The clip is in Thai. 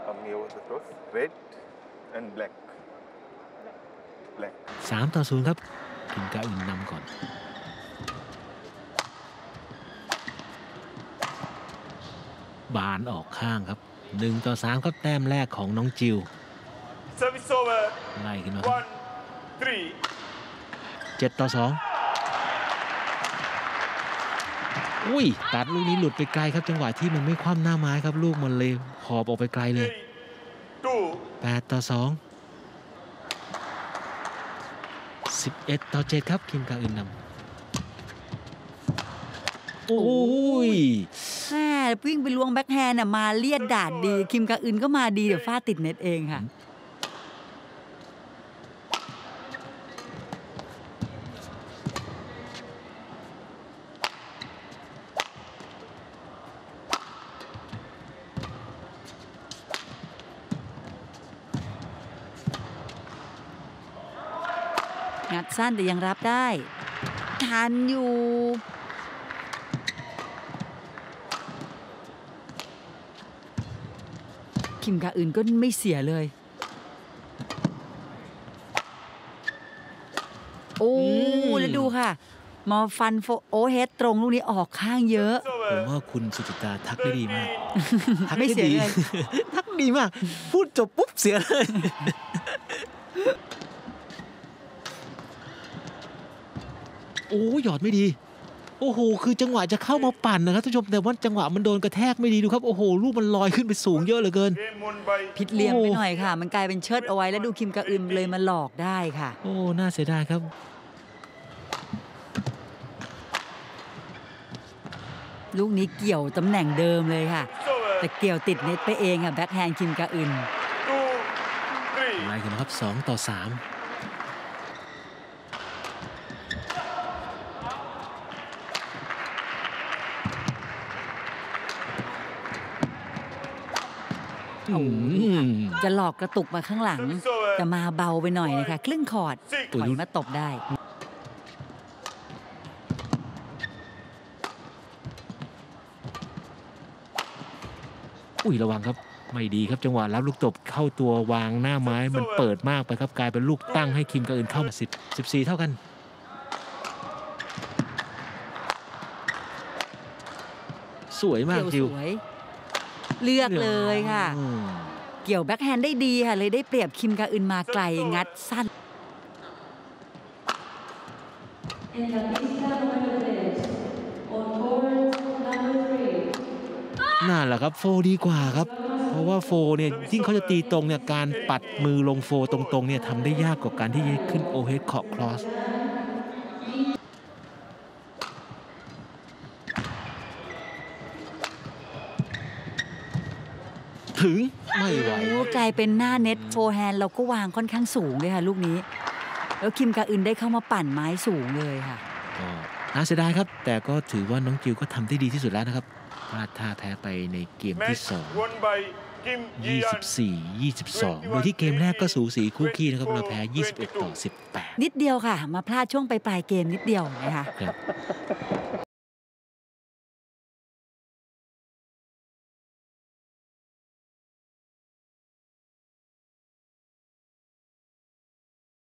coming over the cross. Red and black. 3-0 ครับคิมกาอึนนำก่อนบานออกข้างครับ1-3ครับแต้มแรกของน้องจิว Service over. ไล่ขึ้นมา 1-3. 7-2อุ้ยตัดลูกนี้หลุดไปไกลครับจังหวะที่มันไม่คว่ำหน้าไม้ครับลูกมันเลยหอบออกไปไกลเลย8-2 11-7ครับคิมกาอึนนำโอ้ยแม่วิ่งไปล้วงแบ็คแฮนด์มาเลียดดาดดีคิมกาอึนก็มาดีเดี๋ยวฟาดติดเน็ตเองค่ะงัดสั้นแต่ยังรับได้ทันอยู่คิมกาอึนก็ไม่เสียเลยโอ้แล้วดูค่ะมาฟันโอเฮดตรงลูกนี้ออกข้างเยอะผมว่าคุณสุจิตาทักได้ดีมากทักไม่เสียเลยทักดีมากพูดจบปุ๊บเสียเลยโอ้หยอดไม่ดีโอ้โหคือจังหวะจะเข้ามาปั่นนะครับท่านผู้ชมแต่ว่าจังหวะมันโดนกระแทกไม่ดีดูครับโอ้โหลูกมันลอยขึ้นไปสูงเยอะเหลือเกินผิดเหลี่ยมไปหน่อยค่ะมันกลายเป็นเชิดเอาไว้แล้วดูคิมกาอึนเลยมาหลอกได้ค่ะโอ้น่าเสียดายครับลูกนี้เกี่ยวตำแหน่งเดิมเลยค่ะแต่เกี่ยวติดเน็ตไปเองอ่ะแบ็คแฮนด์คิมกาอึนไล่กันนะครับ2-3 จะหลอกกระตุกมาข้างหลังแต่มาเบาไปหน่อยนะคะครึ่งคอร์ดถอยมาตบได้อุ้ยระวังครับไม่ดีครับจังหวะรับลูกตบเข้าตัววางหน้าไม้มันเปิดมากไปครับกลายเป็นลูกตั้งให้คิมกาอึนเข้ามา14เท่ากันสวยมากจิวเลือกเลยค่ะเกี่ยวแบ็คแฮนด์ได้ดีค่ะเลยได้เปรียบคิมกาอึนมาไกลงัดสั้นนั่นแหละครับโฟดีกว่าครับเพราะว่าโฟเนี่ยยิ่งเขาจะตีตรงเนี่ยการปัดมือลงโฟตรงๆเนี่ยทำได้ยากกว่าการที่จะขึ้นโอเฮดเคาะคลอสถึงไม่ไหวกลายเป็นหน้าเน็ตโฟร์แฮนด์เราก็วางค่อนข้างสูงเลยค่ะลูกนี้แล้วคิมกาอึนได้เข้ามาปั่นไม้สูงเลยค่ะก็น่าเสียดายครับแต่ก็ถือว่าน้องจิวก็ทำได้ดีที่สุดแล้วนะครับพลาดท่าแพ้ไปในเกมที่2 24-22โดยที่เกมแรกก็สูสีคู่ขี้นะครับเราแพ้21-18 นิดเดียวค่ะมาพลาดช่วงปลายเกมนิดเดียวนะคะ